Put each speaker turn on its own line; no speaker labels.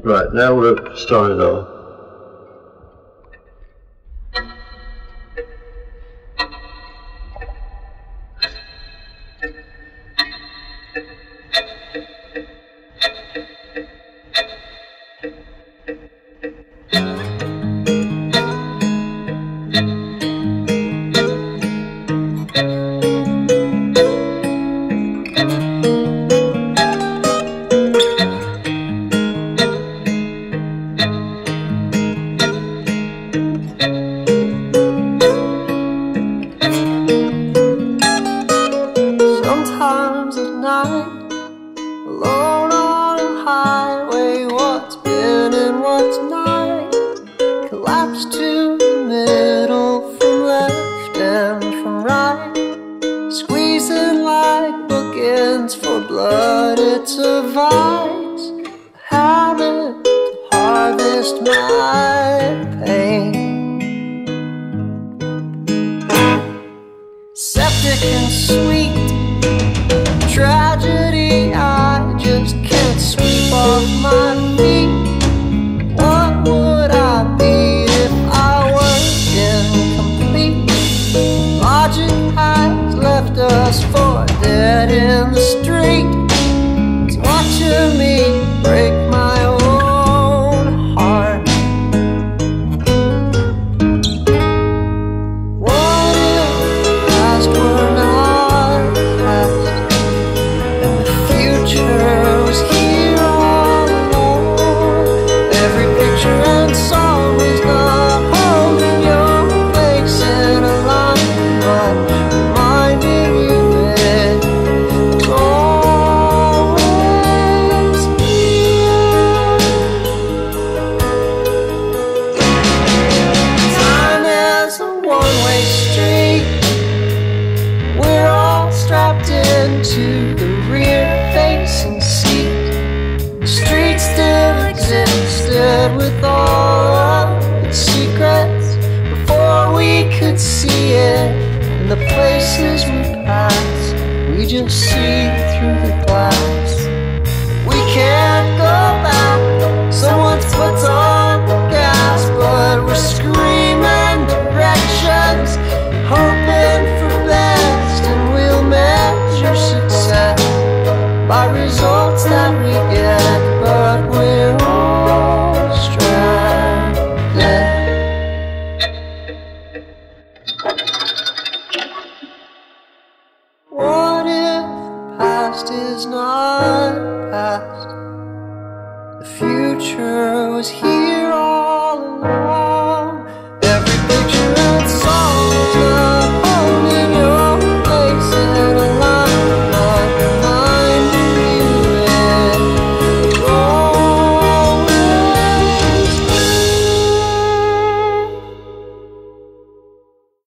Right, now we're started on.
Sometimes at night, alone on a highway, what's been and what's not, collapse to the middle, from left and from right, squeezing like bookends for blood. It's a vice, a habit to harvest my pain. Septic and sweet tragedy, I just can't sweep off my feet. What would I be if I were incomplete? Logic has left us for dead in the street. It's watching me break my own heart. What if the past were not past? Was here all along. Every picture and song was not holding your face in a line, but reminding you it was always here. Time is a one-way street. We're all strapped into the rear facing seat. The street still existed with all of its secrets before we could see it. And the places we pass, we just see through the glass. We can't go back. Someone's foot's on the gas, but we're screaming directions, hoping for best, and we'll measure success by results that we get, but we're all stranded. What if the past is not past? The future was here all along.